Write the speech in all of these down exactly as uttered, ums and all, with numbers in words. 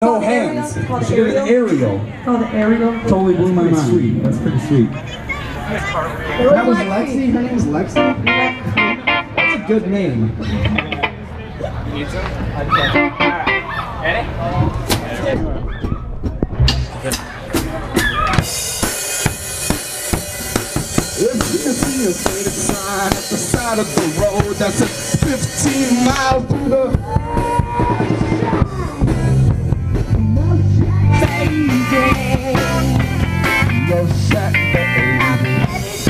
No hands. She did an aerial. Oh, the aerial? Totally blew my mind. Sweet. That's pretty sweet. That was Lexi? Her name was Lexi? That's a good name. Need some? Alright. Ready? If you see a faded sign at the side of the road that says fifteen miles through the no shack, baby.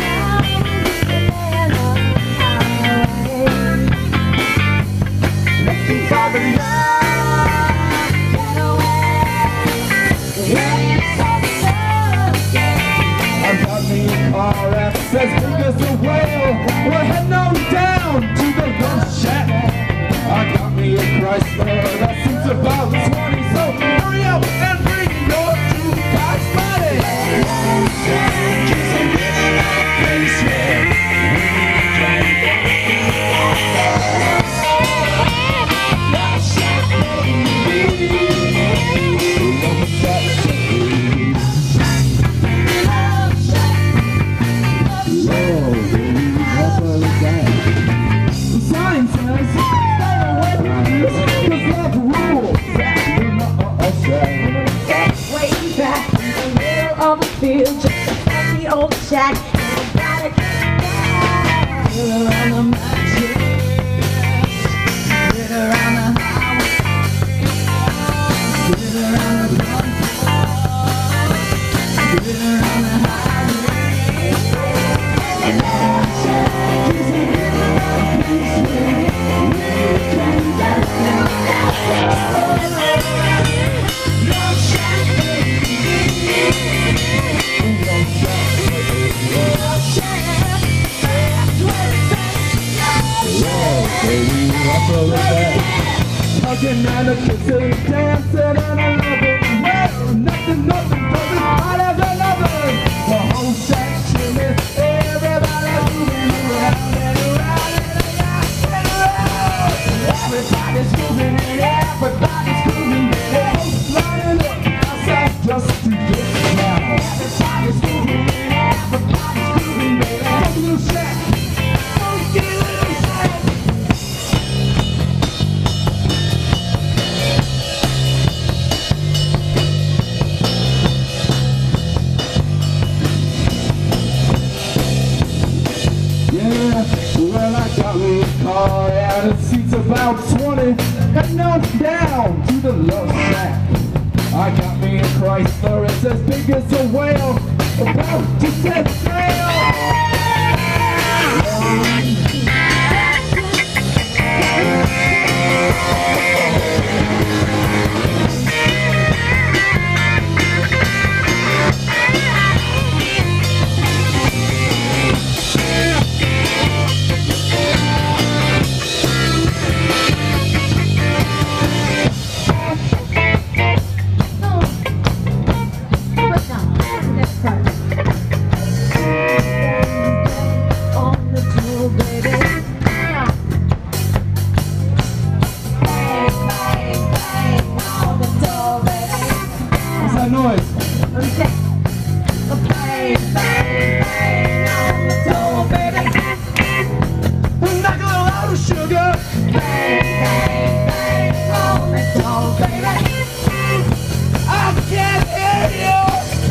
Looking for the love, get away. I got me a car that's as big as a whale. We're heading on down to the lunch shack. I got me a Chrysler that seems about twenty, so hurry up and bring your jukebox buddy. Just a little off basement. Lunch shack, baby. Lunch shack, baby. Feel just like the old shack. You gotta get back. Feel around the mattress. Get around the highway. Get around the front porch. Get around the highway. Love shack is a little place where we can get down. Love shack, baby. Hugging and a kissing, dancing and a loving. Well, nothing, nothing doesn't matter than loving. The whole shack chilling, everybody's moving around and around and around and around. Everybody's moving and everybody's moving. They're both lining up outside just to get down. Everybody's moving and everybody's moving. Don't get a little shack. Don't get a little shack. Well, I got me a car and it seats about twenty, heading on down to the love shack. I got me a Chrysler, it's as big as a whale, about to set sail. Noise. Okay. Bang, bang, bang on the door, baby. Knock a little louder, sugar. Bang, bang, bang on the door, baby. I can't hear you.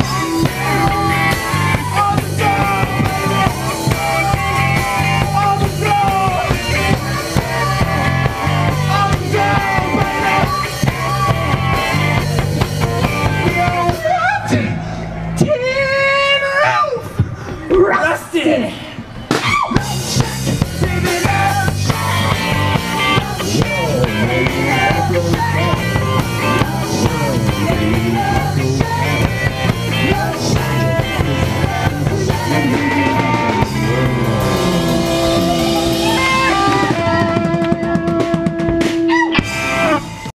On the door, baby. On the door. On the door, baby. Rusted!